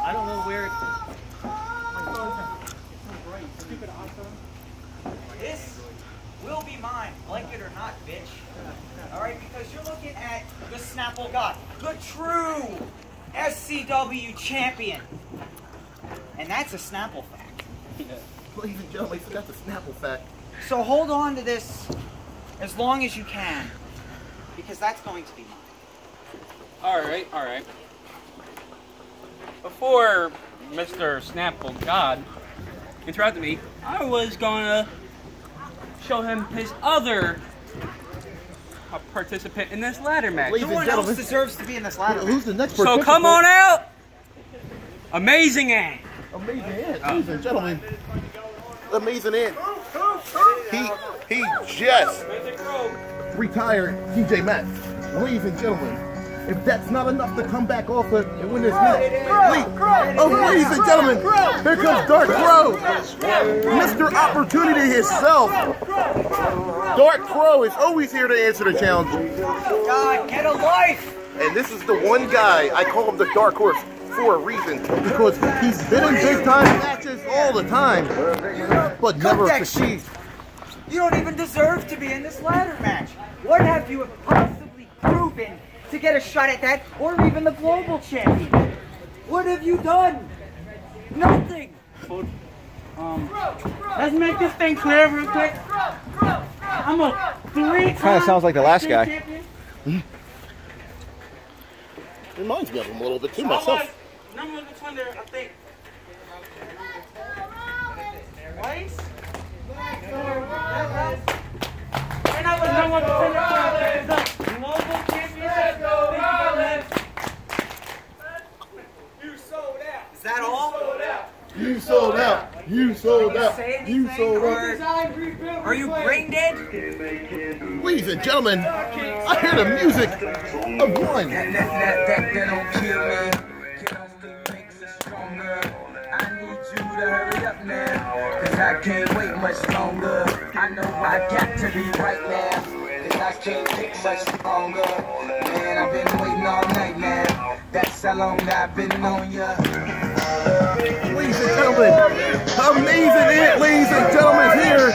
I don't know where. This will be mine, like it or not, bitch. All right, because you're looking at the Snapple God, the true SCW champion, and that's a Snapple fact. Ladies and gentlemen, I forgot the Snapple fact. So hold on to this as long as you can, because that's going to be mine. All right. Before Mr. Snapple God interrupted me, I was gonna show him his other participant in this ladder match. Ladies No and one gentlemen, else deserves to be in this ladder match. who's the next So participant? come on out, Amazing Ant. Amazing Ant, ladies and gentlemen. Amazing Ant. He just retired TJ Maxx. Ladies and gentlemen, if that's not enough to come back off and win this match, ladies and gentlemen, here comes Dark Crow, Mr. Opportunity himself. Dark Crow is always here to answer the challenge, God, get a life! and this is the one guy I call him the Dark Horse for a reason, because he's been in big time matches all the time, but never succeeds. You don't even deserve to be in this ladder match. What have you possibly proven to get a shot at that, or even the global champion? What have you done? Nothing. Let's make this thing clear real quick. I'm a three-time Kind of sounds like the last guy. champion. Reminds me of him a little bit too, I was myself. number contender, I think. Twice? And I was number contender for the global championship. Is that all? You sold out. You sold out. Say You anything, sold or out. are you brain dead? Ladies and gentlemen, I hear the music of one. That don't kill me. Can only makes us stronger. I need you to hurry up now, cause I can't wait much longer. I know I got to be right now, cause I can't take much longer. Man, I've been waiting all night now. That's how long I've been on ya. Ladies and gentlemen, Amazing Ant, ladies and gentlemen, here.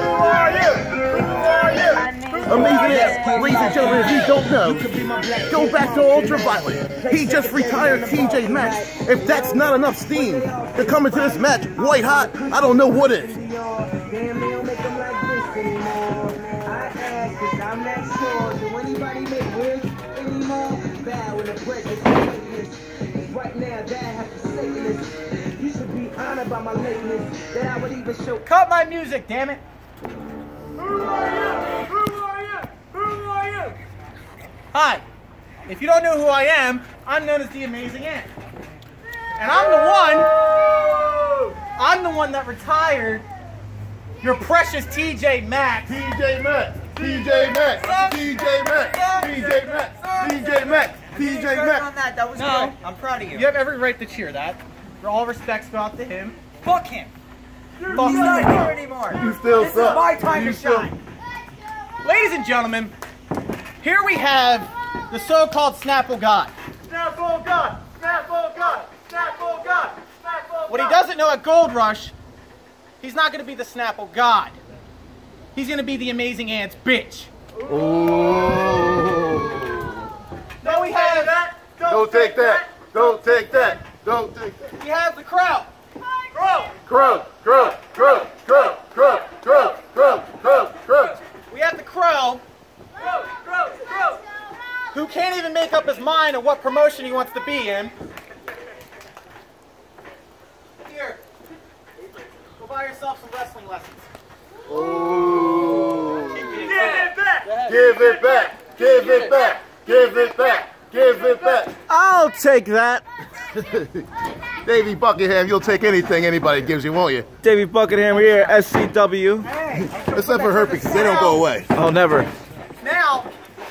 Amazing Ant, ladies and gentlemen, if you don't know, go back to Ultraviolet. He just retired TJ Maxx. If that's not enough steam to come into this match white hot, I don't know what is. Damn, they don't make them like this anymore. I ask, cause I'm not sure. Do anybody make wigs anymore? Bad when the break is greatness. Right now, Dad has to say this. You should be honored by my lateness. That I would even show. Cut my music, damn it! Hi, if you don't know who I am, I'm known as the Amazing Ant. And I'm the one that retired your precious TJ Maxx. TJ Maxx, TJ Maxx, TJ Maxx, TJ Maxx, TJ Maxx, TJ Maxx. That was No. good. I'm proud of you. You have every right to cheer that. For all respects go out to him. Fuck him. Fuck He's not here anymore. You still This suck. is my time You to still- shine. Ladies and gentlemen, here we have the so-called Snapple God. Snapple God, Snapple God, Snapple God, Snapple What he doesn't know at Gold Rush, he's not going to be the Snapple God. He's going to be the Amazing Ant's bitch. Then we have Don't take that. Don't take that. Don't take that. we have the crowd. Crow, crow, crow, crow, crow, crow, crow, crow, crow. We have the Crow, who can't even make up his mind on what promotion he wants to be in. Here, go buy yourself some wrestling lessons. Oh. Give it back. Give it back. Give it back. Give it back. Give it back. I'll take that. Davey Buckingham, you'll take anything anybody gives you, won't you? Davey Buckingham here, SCW. Except for herpes, because they don't go away. Oh, never. Now,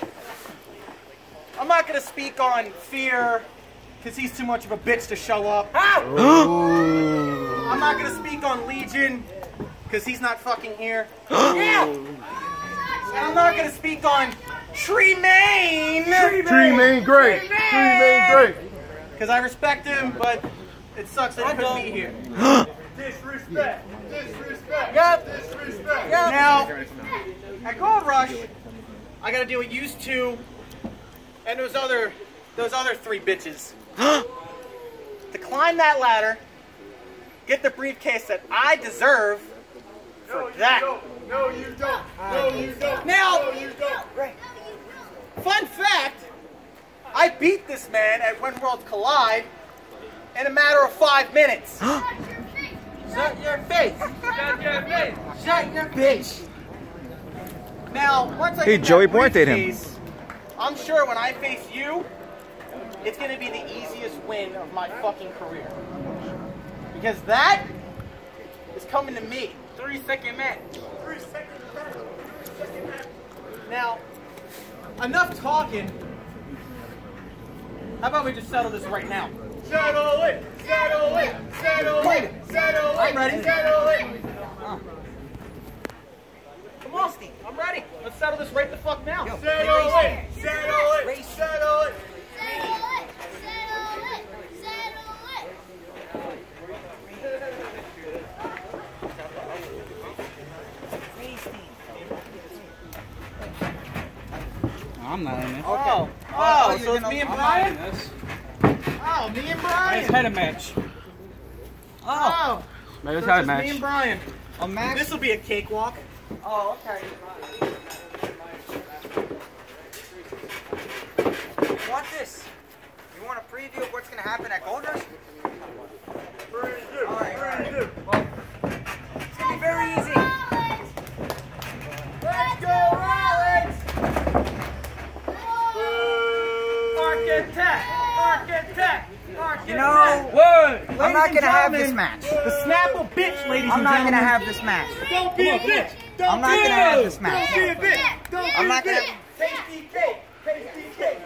I'm not going to speak on Fear, because he's too much of a bitch to show up. I'm not going to speak on Legion, because he's not fucking here. Yeah. And I'm not going to speak on Tremaine. Tremaine great. Tremaine great. Because I respect him, but It sucks that he couldn't be here. Disrespect. Disrespect. Yep. Disrespect. Now, at Gold Rush, I gotta deal with used two and those other 3 bitches. To climb that ladder, get the briefcase that I deserve for that. No, you don't. No, you don't. Now, No, you don't. fun fact, I beat this man at When Worlds Collide in a matter of 5 minutes. Shut your face. Shut your face. Shut your bitch. Now, once I Hey, get Joey that pointed him. briefcase, I'm sure when I face you, it's gonna be the easiest win of my fucking career. Because that is coming to me. 3-second match. Now, enough talking. How about we just settle this right now? Settle it. Settle it. Settle it. Settle it. I'm ready. Settle it. Come on, Steve. I'm ready. Let's settle this right the fuck now. Settle it. Settle it. Settle it. I'm not in this. Oh, so it's me and Brian? Yes. Oh, me and Let's Brian. had a match. Oh, Let's so have a it's just match. me and Brian. A match? This will be a cakewalk. Oh, okay. Want this? You want a preview of what's going to happen at Gold Rush? All right. Well, it's going to be very easy. Let's go, Rollins. Architect. You know, Word! I'm not going to have this match. The Snapple bitch, ladies I'm and not gentlemen. going to have this match. Don't be a bitch. I'm not going to have this match. Don't be a bitch. Don't be I'm a not going bitch. to. Tasty cake. Tasty cake.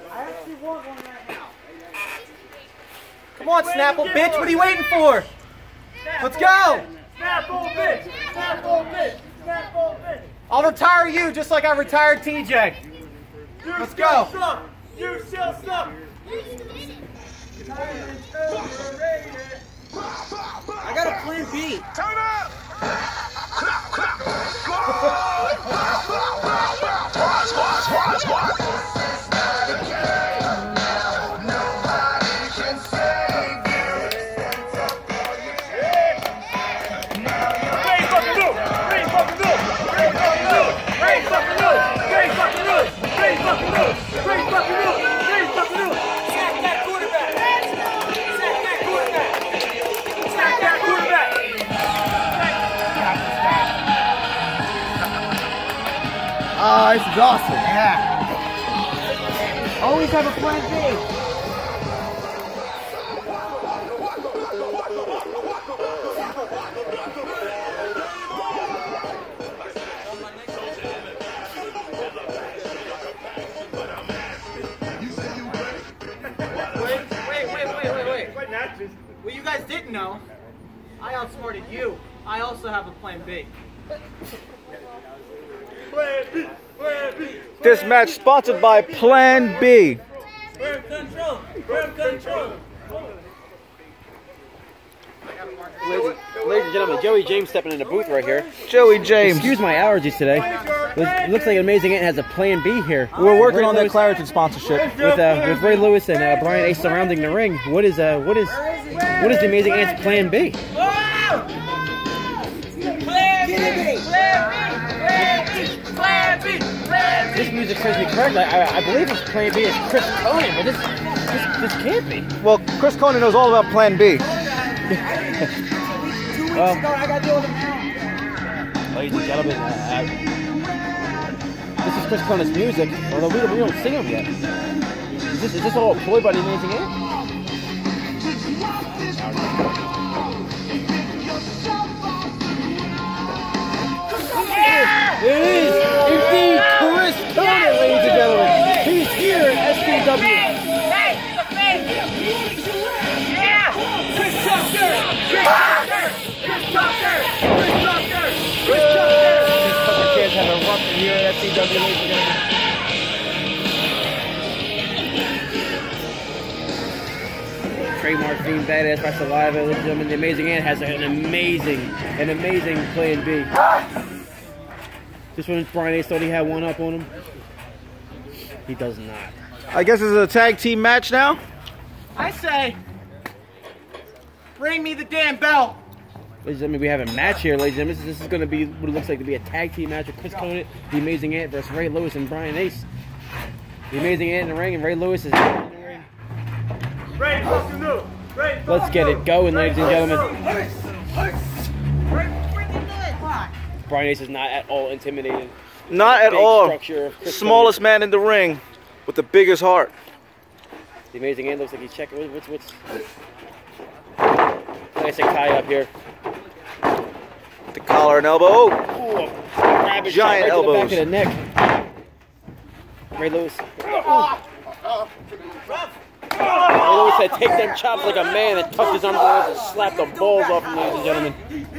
Come on, Snapple bitch. What are you waiting for? Let's go. Snapple bitch. Snapple bitch. Snapple bitch. I'll retire you just like I retired TJ. Let's go. You shall stop. I got a plan B. Ah, this is awesome. Yeah. Always have a plan B. Wait. What you guys didn't know, I outsmarted you. I also have a plan B. This match sponsored by Plan B. Firm control! Firm control! Ladies and gentlemen, Joey James stepping in the booth right here. Joey James. Excuse my allergies today. It looks like Amazing Ant has a plan B here. We're working Ray on that Lewis- Claritin sponsorship. with Ray Lewis and Brian Ace surrounding the ring. What is the Amazing Ant's plan B? This music serves me correctly. I believe his plan B is Chris Conan, but this can't be. Well, Chris Conan knows all about Plan B. Well, I got to deal with him now. ladies and gentlemen, this is Chris Conan's music, although we don't sing him yet. Is this all a ploy by the Amazing Ant? It is indeed Chris Conan, ladies and gentlemen. He's here at SCW. Chris Tucker kids have a rupture here at SCW, ladies and gentlemen. trademark theme, badass by Saliva. Ladies and gentlemen, the Amazing Ant has an amazing Plan B. Just when Brian Ace thought he had one up on him, he does not. I guess it's a tag team match now. I say, bring me the damn belt. Ladies and gentlemen, we have a match here, ladies and gentlemen. This is going to be what it looks like to be a tag team match with Chris Conant, the Amazing Ant versus Ray Lewis and Brian Ace. The Amazing Ant in the ring, and Ray Lewis is in the ring. Let's get it going, ladies and gentlemen. Brian Ace is not at all intimidating. Not at Big all. structure of Chris Smallest man in the ring with the biggest heart. The Amazing Ant looks like he's checking. What's? Nice tie up here. The collar and elbow. Ooh, rabbit shot Giant right elbows. to the back of the neck. Ray Lewis. Ray Lewis said, "Take them chops like a man," and tucked his arms around and slapped the balls off him, ladies and gentlemen.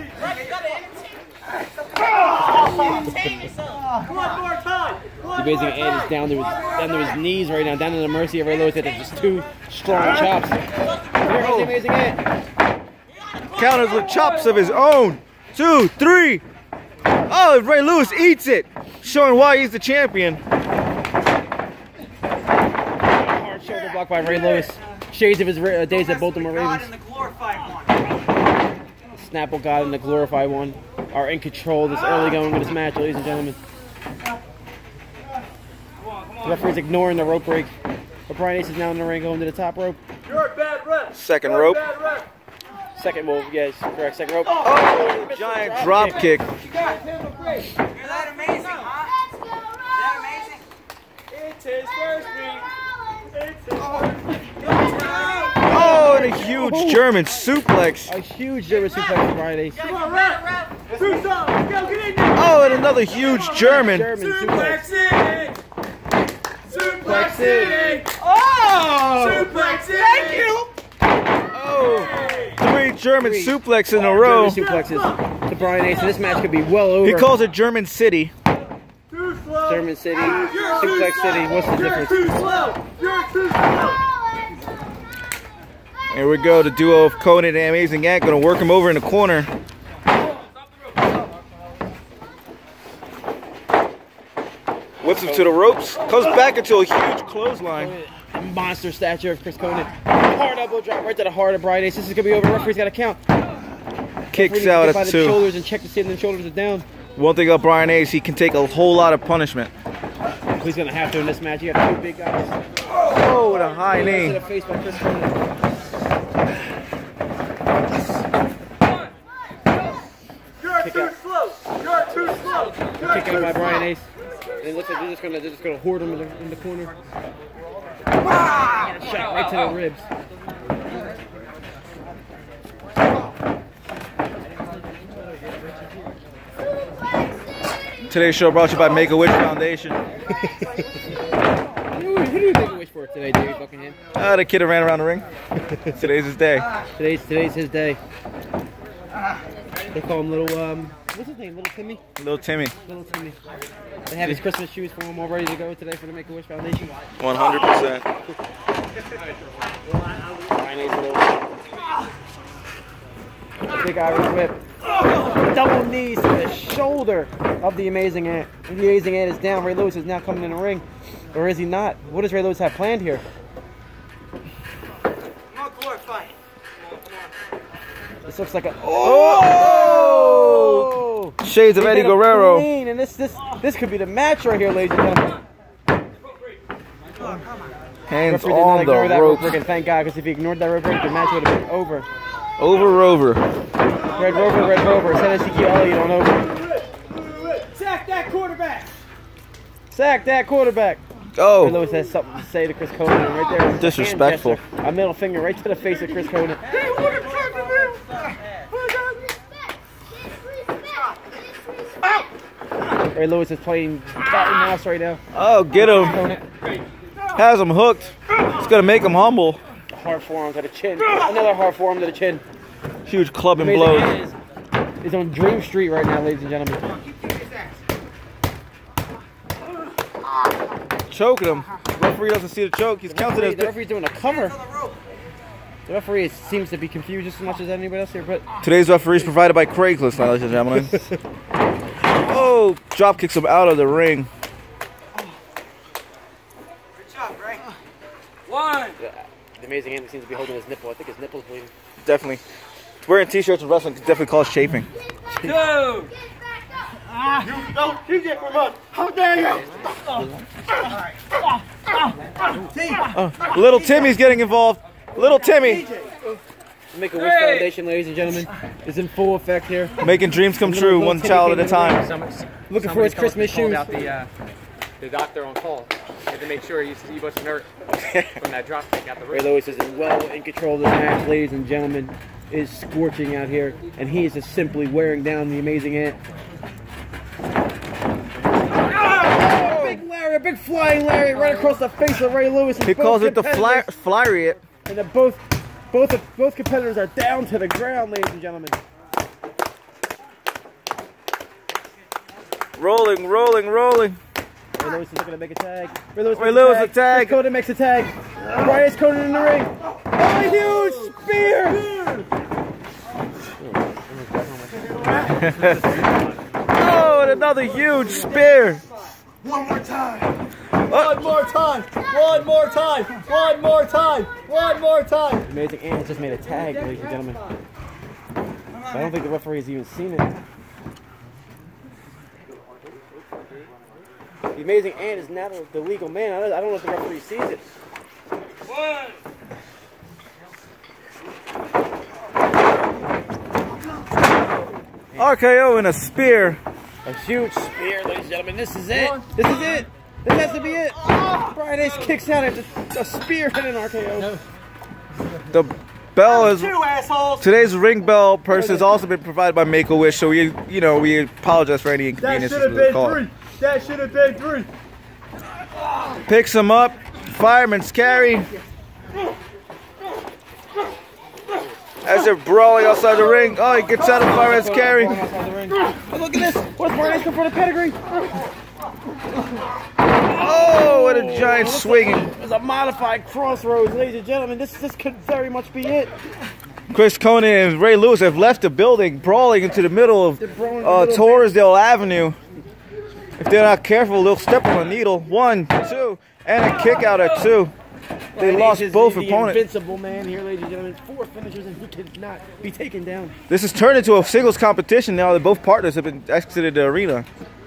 The Amazing Ant is down to his knees right now, down to the mercy of Ray Lewis. That's just two strong chops. Here goes the Amazing Ant. Counters with chops of his own. 2, 3. Oh, Ray Lewis eats it, showing why he's the champion. Hard shoulder block by Ray Lewis. Shades of his days at Baltimore Ravens. Snapple God and the Glorified One are in control this early going of this match, ladies and gentlemen. The referee's ignoring the rope break. But Brian Ace is now in the ring going to the top rope. Second rope. Second move, yes, correct. Second rope. Oh, giant drop kick. You're that amazing, huh? Is that amazing? It's his first week. Oh, and a huge German suplex. A huge German suplex for Brian Ace. Come on, ref. Do something. Go, get in there. Oh, and another huge German. Suplex. Suplex it. Oh! Suplex it. Thank you. Oh, 3 German suplex in a row. German suplexes to Brian Ace, and this match could be well over. He calls it German City. Too slow. German City, Suplex City. What's the You're difference? too slow. You're too slow. Here we go, the duo of Conant and Amazing Ant gonna work him over in the corner. Whips him to the ropes, comes back into a huge clothesline. Monster stature of Chris Conant. Hard elbow drop right to the heart of Brian Ace. This is gonna be over. Referee's got to count. Kicks out by at the 2. shoulders and check to see if the shoulders are down. One thing about Brian Ace, he can take a whole lot of punishment. He's gonna have to in this match. You got 2 big guys. Oh, with a high To knee. the face by Chris Conant. You're Kick too out. slow. You're too slow. Kick out by Brian Ace. And it looks like they're just gonna hoard him in the corner. Shot right to the ribs. Today's show brought to you by Make-A-Wish Foundation. Who do you make a wish for today, Jerry Buckingham? The kid that ran around the ring. Today's his day. Today's his day. They call him Little what's his name? Little Timmy? Little Timmy. Little Timmy. They have his Christmas shoes for him all ready to go today for the Make-A-Wish Foundation. 100%. Brian Ace little big Irish whip. Double knees to the shoulder of the Amazing Ant. And the Amazing Ant is down. Ray Lewis is now coming in the ring. Or is he not? What does Ray Lewis have planned here? This looks like a Oh! Shades of He Eddie did a Guerrero. clean, and this could be the match right here, ladies and gentlemen. Hands Referee did not on ignore the that rope ropes. break, and thank God, because if he ignored that rope break, the match would have been over. Over. Red Rover. Send Ezekiel Elliott on over. Sack that quarterback. Sack that quarterback. Ray Oh, Lewis has something to say to Chris Conant, and right there is a Disrespectful. hand gesture, a middle finger right to the face of Chris Conant. Ray Lewis is playing cat and mouse right now. oh, get him. Conant. Has him hooked. It's gonna make him humble. Hard forearm to the chin. Another hard forearm to the chin. Huge clubbing Amazing blows. Ant is on Dream Street right now, ladies and gentlemen. Choking him. Referee doesn't see the choke. He's counted as The referee's doing a cover. The referee seems to be confused just as much as anybody else here, but Today's referee is provided by Craigslist, ladies and gentlemen. Oh, drop kicks him out of the ring. Good job, Ray. One. the Amazing Ant seems to be holding his nipple. I think his nipple's bleeding. Definitely. Wearing t-shirts and wrestling could definitely cause chafing. 2. You don't TJ from us. How dare you? Little Timmy's getting involved. Little Timmy. Make-A-Wish Foundation, ladies and gentlemen, is in full effect here. Making dreams come true, one child at a time. Looking for his Christmas shoes. Out the doctor on call. Had to make sure he wasn't hurt from that drop kick out the Ray ring. Lewis is well in control of this match, ladies and gentlemen. It is scorching out here, and he is just simply wearing down the Amazing Ant. Big Larry, a big flying Larry right across the face of Ray Lewis. He calls it the flyer. And then both competitors are down to the ground, ladies and gentlemen. Rolling, rolling, rolling. Ray Lewis is looking to make a tag. Ray Lewis a tag. Chris Conan makes a tag. Brian Conan in the ring. Oh, a huge spear! Oh, and another huge spear. One more time. One more time. One more time. One more time. One more time. Amazing Ant just made a tag, ladies and gentlemen. I don't think the referee has even seen it. The Amazing Ant is now the legal man. I don't know if the referee sees it. 1. RKO and a spear. A huge spear, ladies and gentlemen. This is it. This is it. This has to be it. Brian Ace kicks out at a spear and an RKO. The bell is. Two assholes. Today's ring bell purse has also been provided by Make-A-Wish, so we apologize for any inconveniences with the call. That should have been 3. Picks him up. Fireman's carry. As they're brawling outside the ring. Oh, he gets out of fireman's carry. Oh, look at this. What's Brian Ace come for the pedigree? Oh, what a giant swinging. It's a modified crossroads, ladies and gentlemen. This could very much be it. Chris Conan and Ray Lewis have left the building, brawling into the middle of Torresdale Avenue. If they're not careful, they'll step on a needle. 1, 2, and a kick out at 2. They lost both opponents. Invincible man here, ladies and gentlemen. 4 finishers, and he cannot be taken down. This has turned into a singles competition now that both partners have been exited the arena.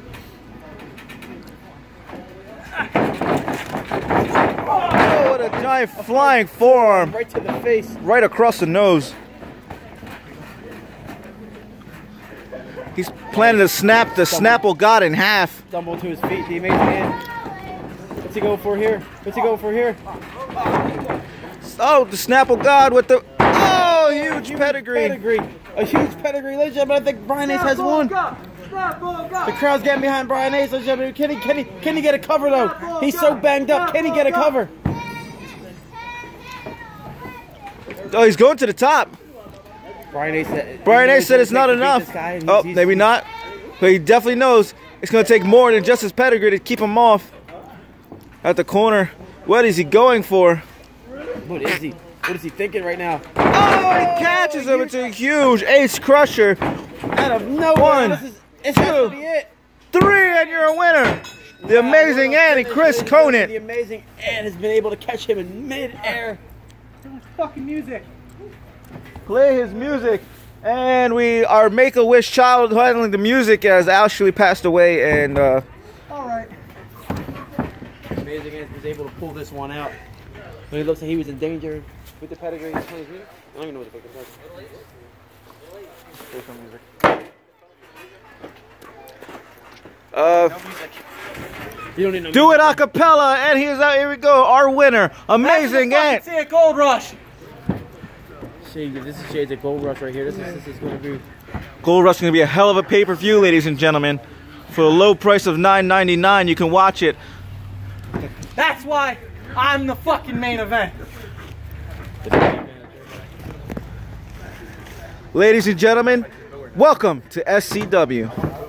Oh, what a giant flying forearm. Right to the face. Right across the nose. He's planning to snap the Snapple God in half. Stumble to his feet, the Amazing Ant. What's he going for here? What's he going for here? Oh, the Snapple God with the... Oh, huge pedigree. A huge pedigree, ladies and gentlemen. I think Brian Ace has won. The crowd's getting behind Brian Ace, ladies and gentlemen. Can he get a cover, though? He's so banged up. Can he get a cover? Oh, he's going to the top. Brian Ace said it's not enough. Oh, maybe not. But he definitely knows it's going to take more than just his pedigree to keep him off. At the corner. What is he going for? What is he? What is he thinking right now? Oh, he catches him. It's a huge ace crusher. Out of nowhere. 1, 2, 3, and you're a winner. The Amazing Ant, Chris Conan. The Amazing Ant has been able to catch him in mid-air. Fucking music. Play his music. And our Make-A-Wish child handling the music as Ashley passed away. And All right. Amazing Ant was able to pull this one out. When he looks like he was in danger with the pedigree. I don't even know what the fuck it was. You don't need no do it a cappella, and here we go, our winner, Amazing Ant. See a Gold Rush. This is Shades of Gold Rush right here. This is going to be... Gold Rush is going to be a hell of a pay-per-view, ladies and gentlemen. For a low price of $9.99, you can watch it. That's why I'm the fucking main event. Ladies and gentlemen, welcome to SCW.